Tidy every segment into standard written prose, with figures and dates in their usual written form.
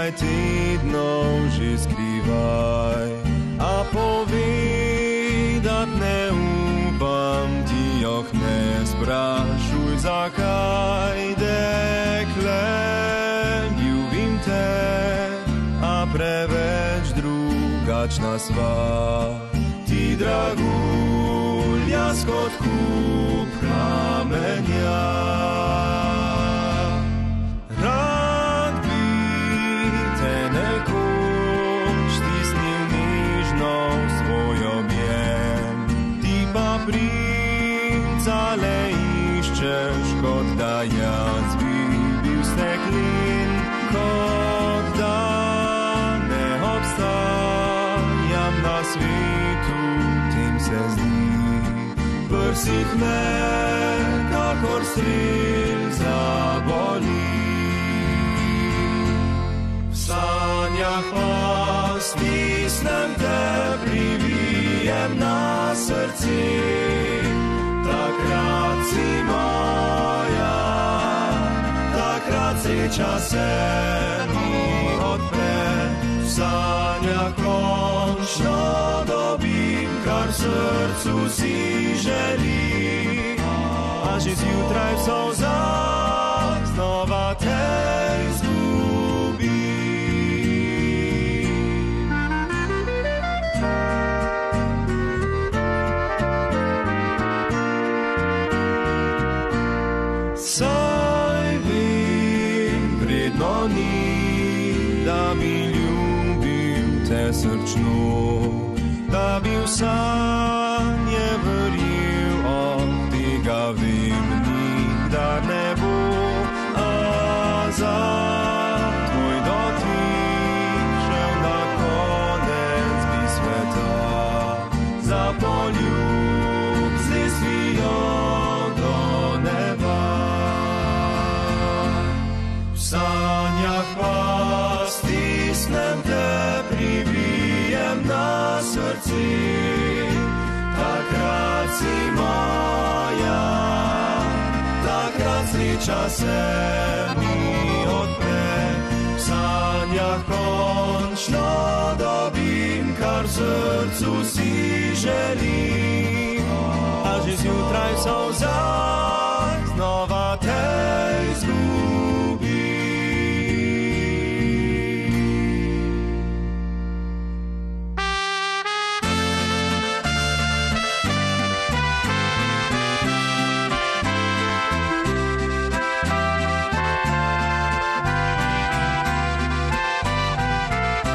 nekaj tednov že skrivaj, a povedat ne upam ti, ne sprašuj zakaj, dekle, ljubim te, a preveč drugačna sva. Ti dragulja skot kup kamenja. Rad bi te nekoč stisnil nežno v svoj objem, ti pa princa le iščeš, kot da jaz bi bil steklin, kot da ne obstajam na svetu, tem se zdi. Prsih me, kakor strel zaboli. V sanjah pa stisnem te, privijem na srce, takrat si moja, takrat sreča se mi odpre. V sanjah končno dobim, kar srcu si želi, a že zjutraj v solzah znova te izgubim. Saj vem, vredno ni, da bi ljubim te srčno, da bi v sanje verjel, od tega vem, nikdar ne bo, a za tvoj dotik šel na konec bi sveta, za poljub z lesvijo do neba. V sanjah pa stisnem te, privijem na srce, takrat si moja, takrat sreča se mi odpre. V sanjah končno dobim, kar srcu si želi, a že zjutraj v solzah znova te izgubim.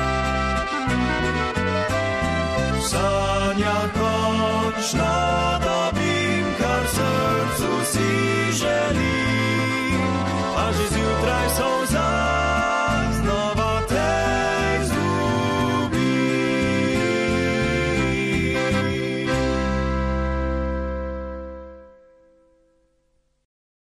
Končno